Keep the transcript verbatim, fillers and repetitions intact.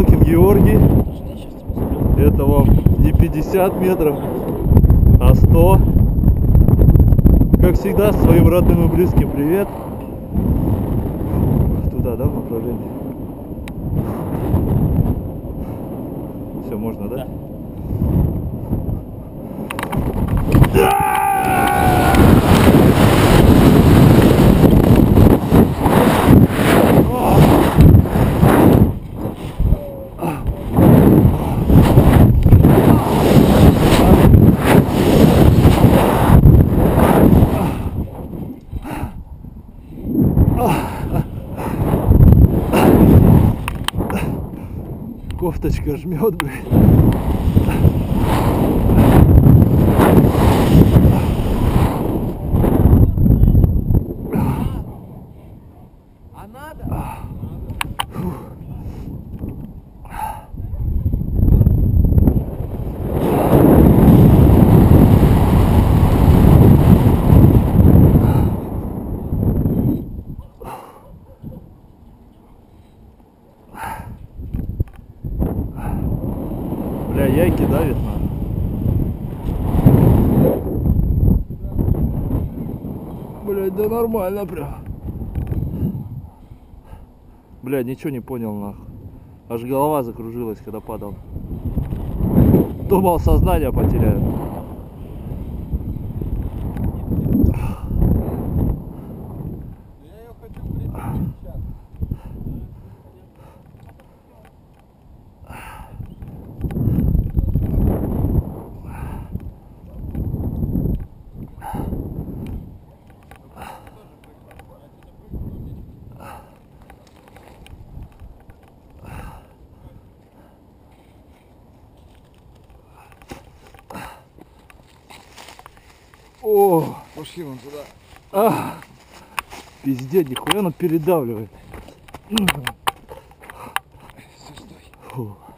Белкин Георгий. Это вам не пятьдесят метров, а сто. Как всегда, своим родным и близким привет. Туда, да, в направлении? Все, можно, да? Да! Кофточка жмет, блядь. А надо? Бля, яйки давит надо. Блядь, да нормально прям. Бля, ничего не понял нахуй. Аж голова закружилась, когда падал. Думал, сознание потеряю. Я ее хочу прийти сейчас. О, Пошли вон туда. а, пиздец, нихуя она передавливает. Стой. Фу.